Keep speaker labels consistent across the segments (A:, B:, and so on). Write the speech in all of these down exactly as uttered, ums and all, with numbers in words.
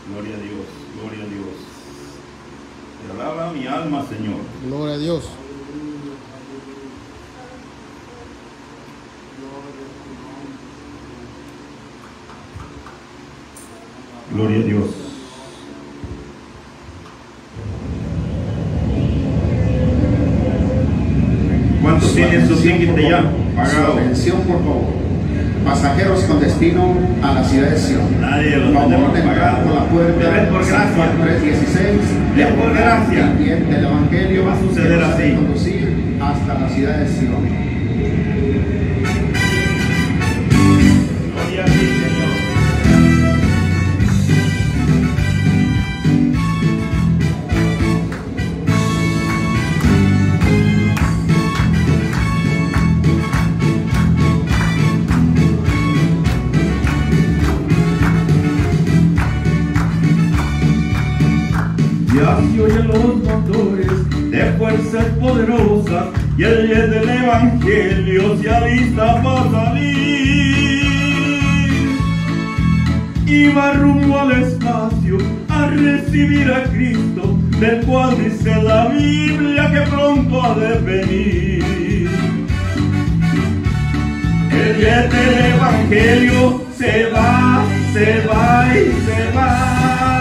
A: Gloria a Dios, gloria a Dios. Te alaba mi alma, Señor.
B: Gloria a Dios.
A: Gloria a Dios. ¿Cuántos tienen su ticket ya pagado?
C: Atención, por favor. Pasajeros con destino a la ciudad de Sion.
A: Nadie lo
C: Favor
A: tenemos
C: de entrar
A: pagado.
C: por la puerta
A: Ven por
C: San Juan
A: gracia.
C: tres dieciséis.
A: Ven por gracia.
C: El del Evangelio
A: Va a suceder
C: que nos
A: así.
C: debe conducir hasta la ciudad de Sion.
A: Gloria a ti, Señor. Ya se oyen los motores de fuerzas poderosas y el jet del Evangelio se alista para salir. Y va rumbo al espacio a recibir a Cristo, del cual dice la Biblia que pronto ha de venir. El jet del Evangelio se va, se va y se va.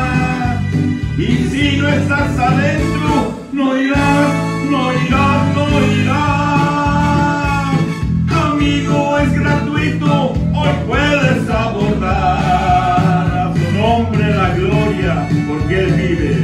A: Y si no estás adentro, no irás, no irás, no irás. Amigo, es gratuito, hoy puedes abordar. A su nombre la gloria, porque Él vive.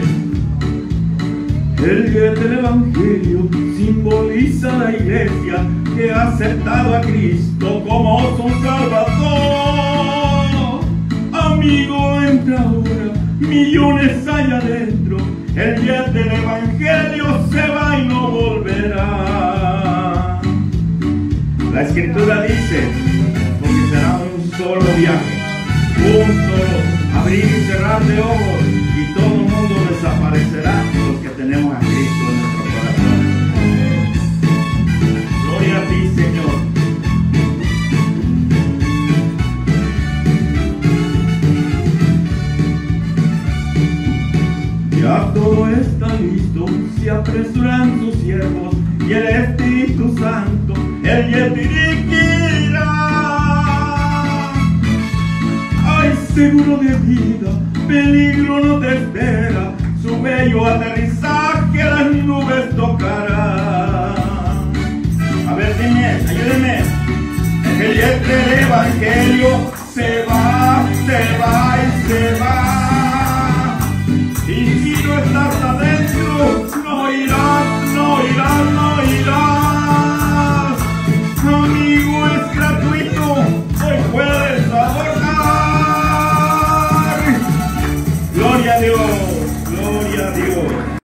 A: El jet del Evangelio simboliza la iglesia que ha aceptado a Cristo como su Salvador. Amigo, entra ahora, millones hay adentro, el jet del Evangelio se va y no volverá. La Escritura dice, porque será un solo viaje, un solo abrir y cerrar de ojos, y todo el mundo desaparecerá, los que tenemos a Cristo en nuestro corazón. Gloria a ti, Señor. Ya todo está listo, se apresuran sus siervos y el Espíritu Santo, Él ya dirigirá. Ay, seguro de vida, peligro no te espera, su bello aterrizaje las nubes tocará. A ver, dime, ayúdeme. El jet del Evangelio se va, se va y se va. Y si no estás